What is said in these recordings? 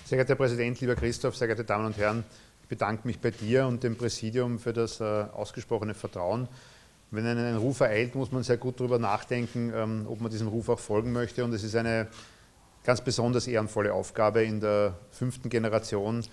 Sehr geehrter Herr Präsident, lieber Christoph, sehr geehrte Damen und Herren, ich bedanke mich bei dir und dem Präsidium für das ausgesprochene Vertrauen. Wenn einen ein Ruf ereilt, muss man sehr gut darüber nachdenken, ob man diesem Ruf auch folgen möchte. Und es ist eine ganz besonders ehrenvolle Aufgabe, in der 5. Generation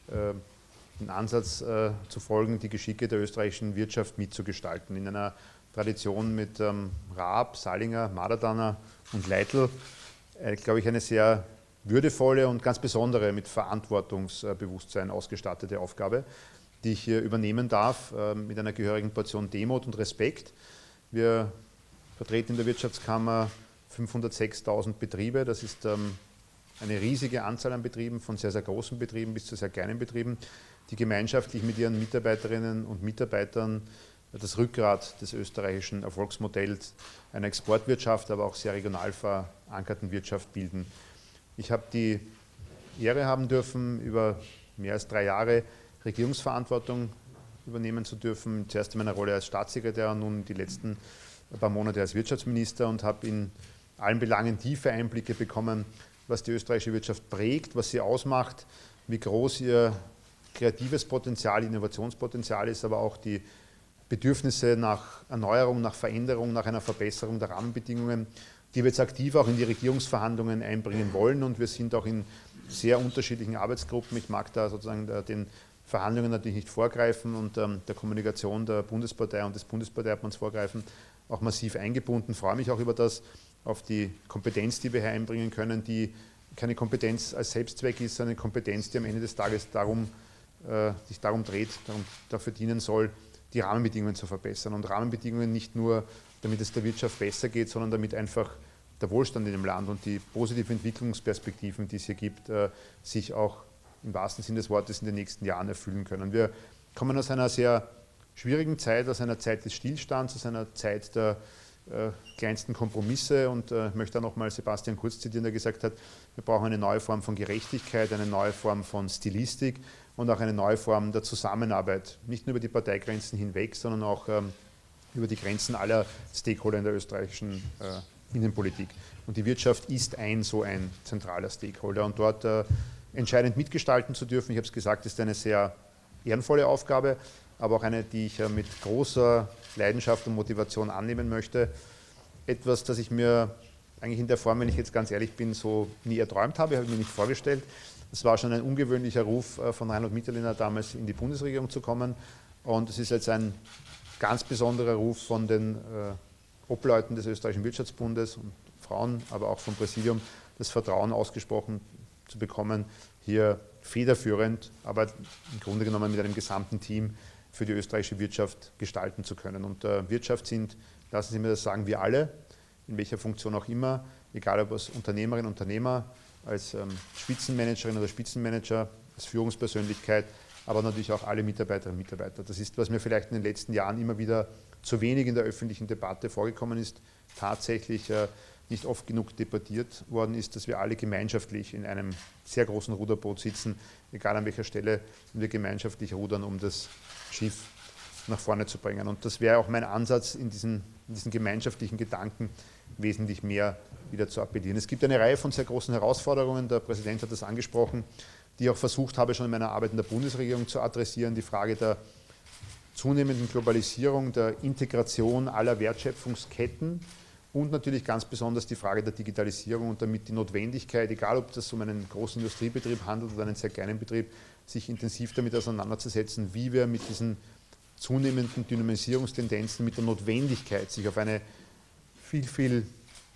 den Ansatz zu folgen, die Geschicke der österreichischen Wirtschaft mitzugestalten. In einer Tradition mit Raab, Salinger, Madadaner und Leitl, glaube ich, eine sehr würdevolle und ganz besondere, mit Verantwortungsbewusstsein ausgestattete Aufgabe, die ich hier übernehmen darf, mit einer gehörigen Portion Demut und Respekt. Wir vertreten in der Wirtschaftskammer 506.000 Betriebe. Das ist eine riesige Anzahl an Betrieben, von sehr, sehr großen Betrieben bis zu sehr kleinen Betrieben, die gemeinschaftlich mit ihren Mitarbeiterinnen und Mitarbeitern das Rückgrat des österreichischen Erfolgsmodells einer Exportwirtschaft, aber auch sehr regional verankerten Wirtschaft bilden. Ich habe die Ehre haben dürfen, über mehr als 3 Jahre Regierungsverantwortung übernehmen zu dürfen. Zuerst in meiner Rolle als Staatssekretär und nun die letzten paar Monate als Wirtschaftsminister, und habe in allen Belangen tiefe Einblicke bekommen, was die österreichische Wirtschaft prägt, was sie ausmacht, wie groß ihr kreatives Potenzial, Innovationspotenzial ist, aber auch die Bedürfnisse nach Erneuerung, nach Veränderung, nach einer Verbesserung der Rahmenbedingungen, die wir jetzt aktiv auch in die Regierungsverhandlungen einbringen wollen. Und wir sind auch in sehr unterschiedlichen Arbeitsgruppen. Ich mag da sozusagen den Verhandlungen natürlich nicht vorgreifen und der Kommunikation der Bundespartei und des Bundesparteiobmanns vorgreifen, auch massiv eingebunden. Ich freue mich auch über das, auf die Kompetenz, die wir hier einbringen können, die keine Kompetenz als Selbstzweck ist, sondern eine Kompetenz, die am Ende des Tages sich darum dreht, dafür dienen soll, die Rahmenbedingungen zu verbessern. Und Rahmenbedingungen nicht nur, damit es der Wirtschaft besser geht, sondern damit einfach der Wohlstand in dem Land und die positiven Entwicklungsperspektiven, die es hier gibt, sich auch im wahrsten Sinne des Wortes in den nächsten Jahren erfüllen können. Wir kommen aus einer sehr schwierigen Zeit, aus einer Zeit des Stillstands, aus einer Zeit der kleinsten Kompromisse, und ich möchte da nochmal Sebastian Kurz zitieren, der gesagt hat, wir brauchen eine neue Form von Gerechtigkeit, eine neue Form von Stilistik und auch eine neue Form der Zusammenarbeit, nicht nur über die Parteigrenzen hinweg, sondern auch über die Grenzen aller Stakeholder in der österreichischen Innenpolitik. Und die Wirtschaft ist so ein zentraler Stakeholder, und dort entscheidend mitgestalten zu dürfen, ich habe es gesagt, ist eine sehr ehrenvolle Aufgabe, aber auch eine, die ich mit großer Leidenschaft und Motivation annehmen möchte. Etwas, das ich mir eigentlich in der Form, wenn ich jetzt ganz ehrlich bin, so nie erträumt habe, habe ich mir nicht vorgestellt. Es war schon ein ungewöhnlicher Ruf von Reinhold Mitterlehner damals, in die Bundesregierung zu kommen, und es ist jetzt ein ganz besonderer Ruf von den Obleuten des österreichischen Wirtschaftsbundes und Frauen, aber auch vom Präsidium, das Vertrauen ausgesprochen zu bekommen, hier federführend, aber im Grunde genommen mit einem gesamten Team für die österreichische Wirtschaft gestalten zu können. Und Wirtschaft sind, lassen Sie mir das sagen, wir alle, in welcher Funktion auch immer, egal ob als Unternehmerin, Unternehmer, als Spitzenmanagerin oder Spitzenmanager, als Führungspersönlichkeit, aber natürlich auch alle Mitarbeiterinnen und Mitarbeiter. Das ist, was mir vielleicht in den letzten Jahren immer wieder zu wenig in der öffentlichen Debatte vorgekommen ist, tatsächlich nicht oft genug debattiert worden ist, dass wir alle gemeinschaftlich in einem sehr großen Ruderboot sitzen, egal an welcher Stelle, und wir gemeinschaftlich rudern, um das Schiff nach vorne zu bringen. Und das wäre auch mein Ansatz, in diesen gemeinschaftlichen Gedanken wesentlich mehr wieder zu appellieren. Es gibt eine Reihe von sehr großen Herausforderungen, der Präsident hat das angesprochen, die ich auch versucht habe, schon in meiner Arbeit in der Bundesregierung zu adressieren. Die Frage der zunehmenden Globalisierung, der Integration aller Wertschöpfungsketten und natürlich ganz besonders die Frage der Digitalisierung und damit die Notwendigkeit, egal ob es um einen großen Industriebetrieb handelt oder einen sehr kleinen Betrieb, sich intensiv damit auseinanderzusetzen, wie wir mit diesen zunehmenden Dynamisierungstendenzen, mit der Notwendigkeit, sich auf eine viel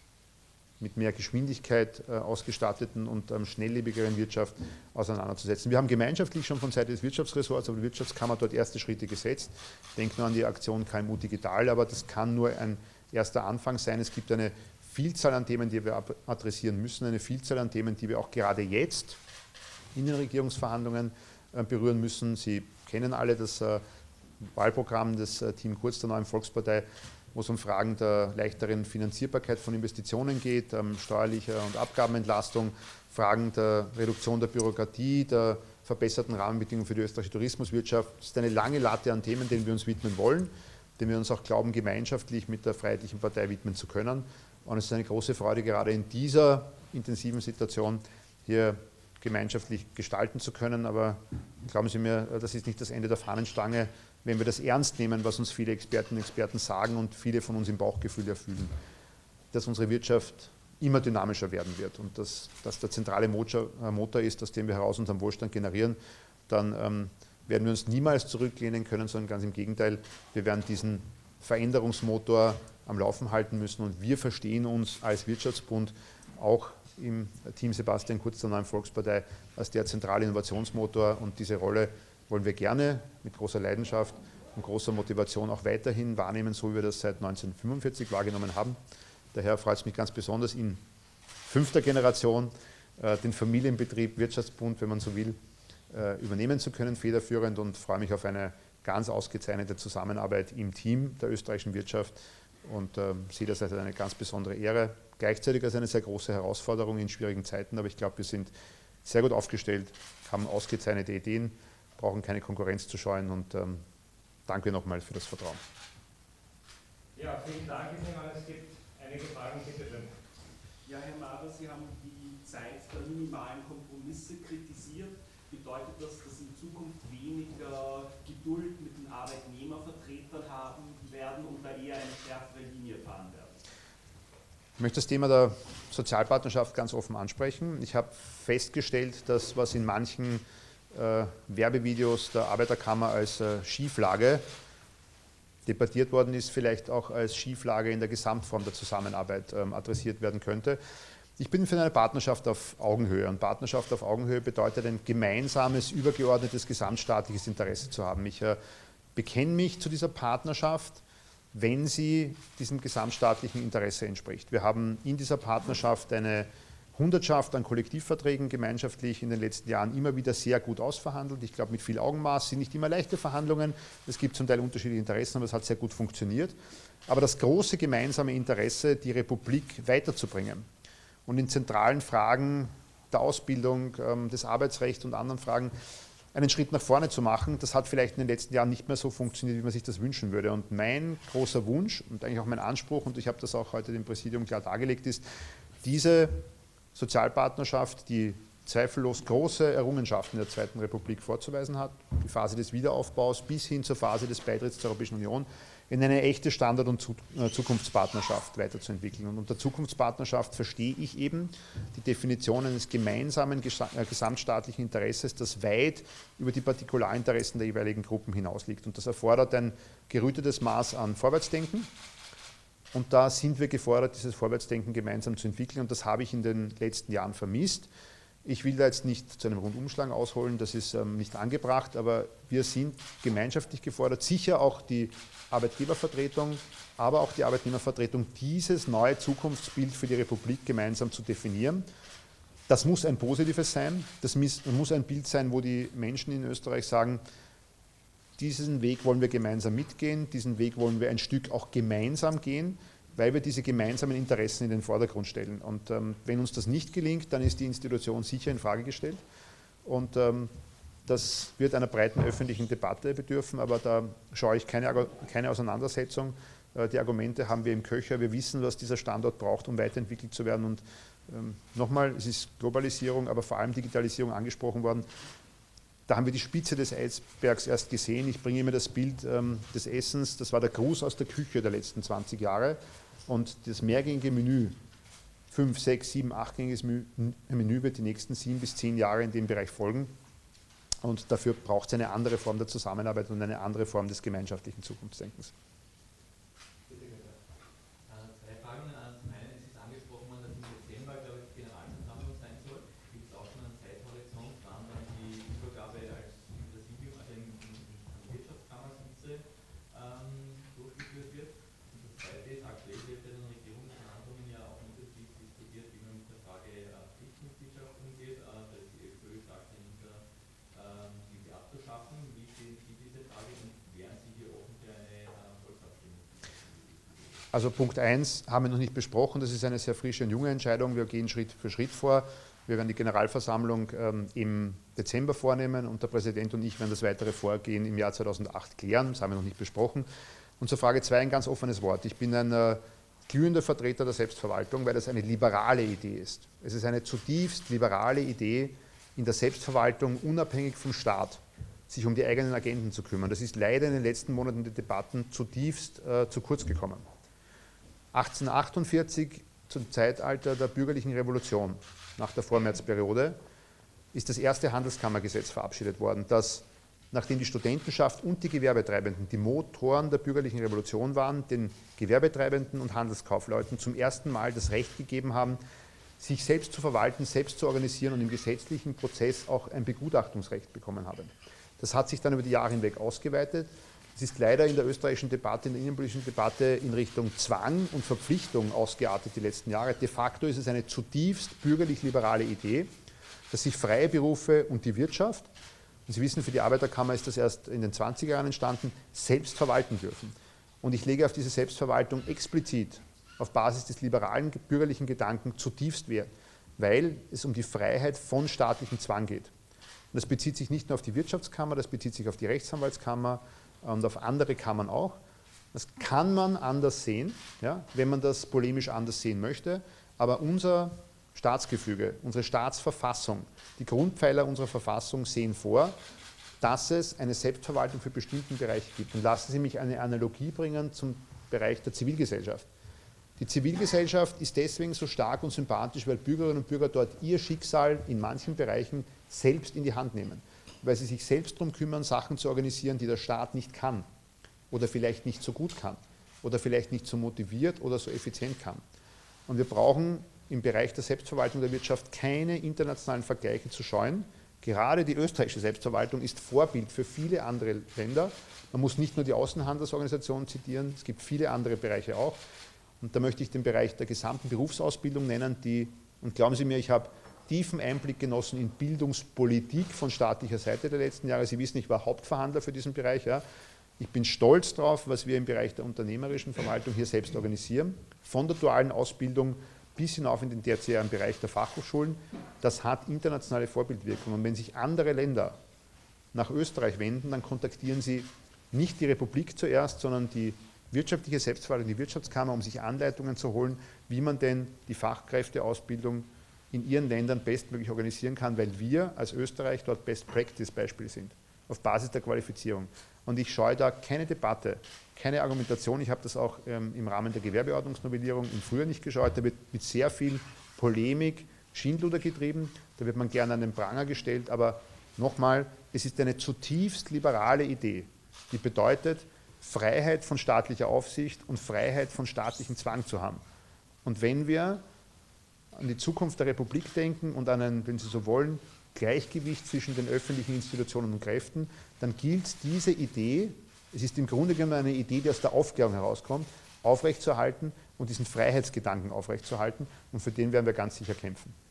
mit mehr Geschwindigkeit ausgestatteten und schnelllebigeren Wirtschaft auseinanderzusetzen. Wir haben gemeinschaftlich schon von Seite des Wirtschaftsressorts, aber die Wirtschaftskammer dort erste Schritte gesetzt. Denkt nur an die Aktion KMU Digital, aber das kann nur ein erster Anfang sein. Es gibt eine Vielzahl an Themen, die wir adressieren müssen, eine Vielzahl an Themen, die wir auch gerade jetzt in den Regierungsverhandlungen berühren müssen. Sie kennen alle das Wahlprogramm des Team Kurz der neuen Volkspartei, wo es um Fragen der leichteren Finanzierbarkeit von Investitionen geht, steuerlicher und Abgabenentlastung, Fragen der Reduktion der Bürokratie, der verbesserten Rahmenbedingungen für die österreichische Tourismuswirtschaft. Es ist eine lange Latte an Themen, denen wir uns widmen wollen, denen wir uns auch glauben, gemeinschaftlich mit der Freiheitlichen Partei widmen zu können. Und es ist eine große Freude, gerade in dieser intensiven Situation hier gemeinschaftlich gestalten zu können. Aber glauben Sie mir, das ist nicht das Ende der Fahnenstange, wenn wir das ernst nehmen, was uns viele Expertinnen und Experten sagen und viele von uns im Bauchgefühl erfüllen, dass unsere Wirtschaft immer dynamischer werden wird und dass das der zentrale Motor ist, aus dem wir heraus unseren Wohlstand generieren, dann werden wir uns niemals zurücklehnen können, sondern ganz im Gegenteil, wir werden diesen Veränderungsmotor am Laufen halten müssen und wir verstehen uns als Wirtschaftsbund auch im Team Sebastian Kurz der Neuen Volkspartei als der zentrale Innovationsmotor und diese Rolle wollen wir gerne mit großer Leidenschaft und großer Motivation auch weiterhin wahrnehmen, so wie wir das seit 1945 wahrgenommen haben. Daher freut es mich ganz besonders, in 5. Generation den Familienbetrieb Wirtschaftsbund, wenn man so will, übernehmen zu können, federführend, und freue mich auf eine ganz ausgezeichnete Zusammenarbeit im Team der österreichischen Wirtschaft und sehe das als eine ganz besondere Ehre, gleichzeitig als eine sehr große Herausforderung in schwierigen Zeiten, aber ich glaube, wir sind sehr gut aufgestellt, haben ausgezeichnete Ideen, brauchen keine Konkurrenz zu scheuen und danke nochmal für das Vertrauen. Ja, vielen Dank. Ich nehme an, es gibt einige Fragen, bitte schön. Ja, Herr Mader, Sie haben die Zeit der minimalen Kompromisse kritisiert. Bedeutet das, dass in Zukunft weniger Geduld mit den Arbeitnehmervertretern haben werden und da eher eine schärfere Linie fahren werden? Ich möchte das Thema der Sozialpartnerschaft ganz offen ansprechen. Ich habe festgestellt, dass was in manchen Werbevideos der Arbeiterkammer als Schieflage debattiert worden ist, vielleicht auch als Schieflage in der Gesamtform der Zusammenarbeit adressiert werden könnte. Ich bin für eine Partnerschaft auf Augenhöhe und Partnerschaft auf Augenhöhe bedeutet ein gemeinsames, übergeordnetes, gesamtstaatliches Interesse zu haben. Ich bekenne mich zu dieser Partnerschaft, wenn sie diesem gesamtstaatlichen Interesse entspricht. Wir haben in dieser Partnerschaft eine Hundertschaft an Kollektivverträgen gemeinschaftlich in den letzten Jahren immer wieder sehr gut ausverhandelt. Ich glaube, mit viel Augenmaß, es sind nicht immer leichte Verhandlungen. Es gibt zum Teil unterschiedliche Interessen, aber es hat sehr gut funktioniert. Aber das große gemeinsame Interesse, die Republik weiterzubringen und in zentralen Fragen der Ausbildung, des Arbeitsrechts und anderen Fragen einen Schritt nach vorne zu machen, das hat vielleicht in den letzten Jahren nicht mehr so funktioniert, wie man sich das wünschen würde. Und mein großer Wunsch und eigentlich auch mein Anspruch, und ich habe das auch heute dem Präsidium klar dargelegt, ist, diese Sozialpartnerschaft, die zweifellos große Errungenschaften in der Zweiten Republik vorzuweisen hat, die Phase des Wiederaufbaus bis hin zur Phase des Beitritts zur Europäischen Union, in eine echte Standard- und Zukunftspartnerschaft weiterzuentwickeln. Und unter Zukunftspartnerschaft verstehe ich eben die Definition eines gemeinsamen gesamtstaatlichen Interesses, das weit über die Partikularinteressen der jeweiligen Gruppen hinausliegt. Und das erfordert ein gerüttetes Maß an Vorwärtsdenken. Und da sind wir gefordert, dieses Vorwärtsdenken gemeinsam zu entwickeln. Und das habe ich in den letzten Jahren vermisst. Ich will da jetzt nicht zu einem Rundumschlag ausholen, das ist nicht angebracht, aber wir sind gemeinschaftlich gefordert, sicher auch die Arbeitgebervertretung, aber auch die Arbeitnehmervertretung, dieses neue Zukunftsbild für die Republik gemeinsam zu definieren. Das muss ein positives sein, das muss ein Bild sein, wo die Menschen in Österreich sagen, diesen Weg wollen wir gemeinsam mitgehen, diesen Weg wollen wir ein Stück auch gemeinsam gehen, weil wir diese gemeinsamen Interessen in den Vordergrund stellen. Und wenn uns das nicht gelingt, dann ist die Institution sicher in Frage gestellt. Und das wird einer breiten öffentlichen Debatte bedürfen, aber da schaue ich keine Auseinandersetzung. Die Argumente haben wir im Köcher. Wir wissen, was dieser Standort braucht, um weiterentwickelt zu werden. Und nochmal, es ist Globalisierung, aber vor allem Digitalisierung angesprochen worden. Da haben wir die Spitze des Eisbergs erst gesehen. Ich bringe immer das Bild des Essens. Das war der Gruß aus der Küche der letzten 20 Jahre. Und das mehrgängige Menü, 5, 6, 7, 8-gängiges Menü wird die nächsten 7 bis 10 Jahre in dem Bereich folgen. Und dafür braucht es eine andere Form der Zusammenarbeit und eine andere Form des gemeinschaftlichen Zukunftsdenkens. Zwei Fragen. Zum einen, es ist angesprochen worden, dass im Dezember, glaube ich, Generalversammlung sein soll. Gibt es auch schon einen Zeithorizont, wann dann die Übergabe als Präsidium, also in der Wirtschaftskammersitze durchgeführt wird? Und das zweite ist, aktuell wird bei den Regierungsverhandlungen ja auch intensiv diskutiert, wie man mit der Frage Pflichtmitgliedschaft umgeht. Da ist die FPÖ stark dahinter, diese abzuschaffen. Wie sehen Sie diese Frage und wären Sie hier offen für eine Volksabstimmung? Also Punkt 1 haben wir noch nicht besprochen, das ist eine sehr frische und junge Entscheidung, wir gehen Schritt für Schritt vor. Wir werden die Generalversammlung im Dezember vornehmen und der Präsident und ich werden das weitere Vorgehen im Jahr 2008 klären, das haben wir noch nicht besprochen. Und zur Frage 2 ein ganz offenes Wort. Ich bin ein glühender Vertreter der Selbstverwaltung, weil das eine liberale Idee ist. Es ist eine zutiefst liberale Idee, in der Selbstverwaltung unabhängig vom Staat sich um die eigenen Agenden zu kümmern. Das ist leider in den letzten Monaten der Debatten zutiefst zu kurz gekommen. 1848, zum Zeitalter der bürgerlichen Revolution, nach der Vormärzperiode, ist das erste Handelskammergesetz verabschiedet worden, das, nachdem die Studentenschaft und die Gewerbetreibenden die Motoren der bürgerlichen Revolution waren, den Gewerbetreibenden und Handelskaufleuten zum ersten Mal das Recht gegeben haben, sich selbst zu verwalten, selbst zu organisieren und im gesetzlichen Prozess auch ein Begutachtungsrecht bekommen haben. Das hat sich dann über die Jahre hinweg ausgeweitet. Es ist leider in der österreichischen Debatte, in der innenpolitischen Debatte in Richtung Zwang und Verpflichtung ausgeartet die letzten Jahre. De facto ist es eine zutiefst bürgerlich-liberale Idee, dass sich freie Berufe und die Wirtschaft, und Sie wissen, für die Arbeiterkammer ist das erst in den 20er Jahren entstanden, selbst verwalten dürfen. Und ich lege auf diese Selbstverwaltung explizit auf Basis des liberalen bürgerlichen Gedanken zutiefst Wert, weil es um die Freiheit von staatlichem Zwang geht. Und das bezieht sich nicht nur auf die Wirtschaftskammer, das bezieht sich auf die Rechtsanwaltskammer und auf andere Kammern auch. Das kann man anders sehen, ja, wenn man das polemisch anders sehen möchte, aber unser Staatsgefüge, unsere Staatsverfassung, die Grundpfeiler unserer Verfassung sehen vor, dass es eine Selbstverwaltung für bestimmten Bereiche gibt. Und lassen Sie mich eine Analogie bringen zum Bereich der Zivilgesellschaft. Die Zivilgesellschaft ist deswegen so stark und sympathisch, weil Bürgerinnen und Bürger dort ihr Schicksal in manchen Bereichen selbst in die Hand nehmen, weil sie sich selbst darum kümmern, Sachen zu organisieren, die der Staat nicht kann oder vielleicht nicht so gut kann oder vielleicht nicht so motiviert oder so effizient kann. Und wir brauchen im Bereich der Selbstverwaltung der Wirtschaft keine internationalen Vergleiche zu scheuen. Gerade die österreichische Selbstverwaltung ist Vorbild für viele andere Länder. Man muss nicht nur die Außenhandelsorganisation zitieren, es gibt viele andere Bereiche auch. Und da möchte ich den Bereich der gesamten Berufsausbildung nennen, und glauben Sie mir, ich habe tiefen Einblick genossen in Bildungspolitik von staatlicher Seite der letzten Jahre. Sie wissen, ich war Hauptverhandler für diesen Bereich. Ja. Ich bin stolz darauf, was wir im Bereich der unternehmerischen Verwaltung hier selbst organisieren, von der dualen Ausbildung bis hinauf in den tertiären Bereich der Fachhochschulen. Das hat internationale Vorbildwirkung. Und wenn sich andere Länder nach Österreich wenden, dann kontaktieren sie nicht die Republik zuerst, sondern die wirtschaftliche Selbstverwaltung, die Wirtschaftskammer, um sich Anleitungen zu holen, wie man denn die Fachkräfteausbildung in ihren Ländern bestmöglich organisieren kann, weil wir als Österreich dort Best-Practice-Beispiel sind, auf Basis der Qualifizierung. Und ich scheue da keine Debatte, keine Argumentation. Ich habe das auch im Rahmen der Gewerbeordnungsnovellierung im Frühjahr nicht gescheut. Da wird mit sehr viel Polemik Schindluder getrieben, da wird man gerne an den Pranger gestellt, aber nochmal, es ist eine zutiefst liberale Idee, die bedeutet, Freiheit von staatlicher Aufsicht und Freiheit von staatlichem Zwang zu haben. Und wenn wir an die Zukunft der Republik denken und an ein, wenn Sie so wollen, Gleichgewicht zwischen den öffentlichen Institutionen und Kräften, dann gilt diese Idee, es ist im Grunde genommen eine Idee, die aus der Aufklärung herauskommt, aufrechtzuerhalten und diesen Freiheitsgedanken aufrechtzuerhalten, und für den werden wir ganz sicher kämpfen.